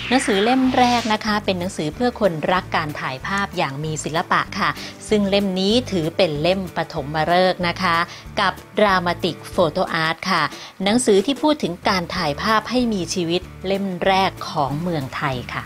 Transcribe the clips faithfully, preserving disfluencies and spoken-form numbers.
หนังสือเล่มแรกนะคะเป็นหนังสือเพื่อคนรักการถ่ายภาพอย่างมีศิลปะค่ะซึ่งเล่มนี้ถือเป็นเล่มปฐมฤกษ์นะคะกับ Dramatic Photo Art ค่ะหนังสือที่พูดถึงการถ่ายภาพให้มีชีวิตเล่มแรกของเมืองไทยค่ะ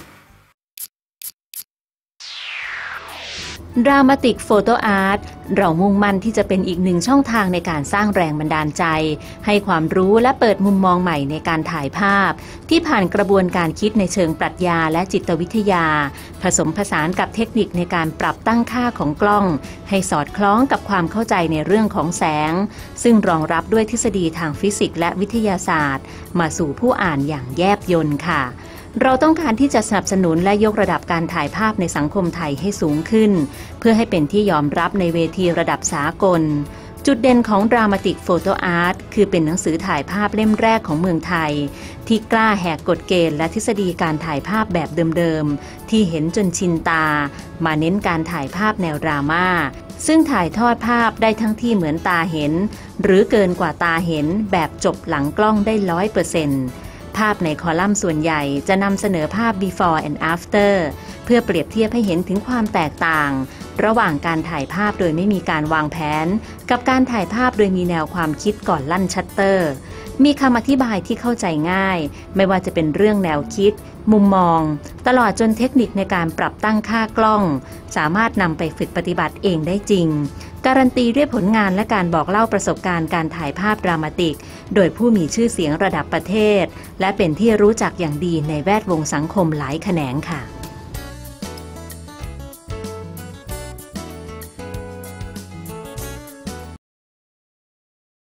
Dramatic Photo Art เรามุ่งมั่นที่จะเป็นอีกหนึ่งช่องทางในการสร้างแรงบันดาลใจให้ความรู้และเปิดมุมมองใหม่ในการถ่ายภาพที่ผ่านกระบวนการคิดในเชิงปรัชญาและจิตวิทยาผสมผสานกับเทคนิคในการปรับตั้งค่าของกล้องให้สอดคล้องกับความเข้าใจในเรื่องของแสงซึ่งรองรับด้วยทฤษฎีทางฟิสิกส์และวิทยาศาสตร์มาสู่ผู้อ่านอย่างแยบยลค่ะเราต้องการที่จะสนับสนุนและยกระดับการถ่ายภาพในสังคมไทยให้สูงขึ้นเพื่อให้เป็นที่ยอมรับในเวทีระดับสากลจุดเด่นของ Dramatic Photo Art คือเป็นหนังสือถ่ายภาพเล่มแรกของเมืองไทยที่กล้าแหกกฎเกณฑ์และทฤษฎีการถ่ายภาพแบบเดิมๆที่เห็นจนชินตามาเน้นการถ่ายภาพแนวดราม่าซึ่งถ่ายทอดภาพได้ทั้งที่เหมือนตาเห็นหรือเกินกว่าตาเห็นแบบจบหลังกล้องได้ ร้อยเปอร์เซ็นต์ภาพในคอลัมน์ส่วนใหญ่จะนำเสนอภาพ before and after เพื่อเปรียบเทียบให้เห็นถึงความแตกต่างระหว่างการถ่ายภาพโดยไม่มีการวางแผนกับการถ่ายภาพโดยมีแนวความคิดก่อนลั่นชัตเตอร์มีคำอธิบายที่เข้าใจง่ายไม่ว่าจะเป็นเรื่องแนวคิดมุมมองตลอดจนเทคนิคในการปรับตั้งค่ากล้องสามารถนำไปฝึกปฏิบัติเองได้จริงการันตีด้วยผลงานและการบอกเล่าประสบการณ์การถ่ายภาพดรามาติกโดยผู้มีชื่อเสียงระดับประเทศและเป็นที่รู้จักอย่างดีในแวดวงสังคมหลายแขนงค่ะ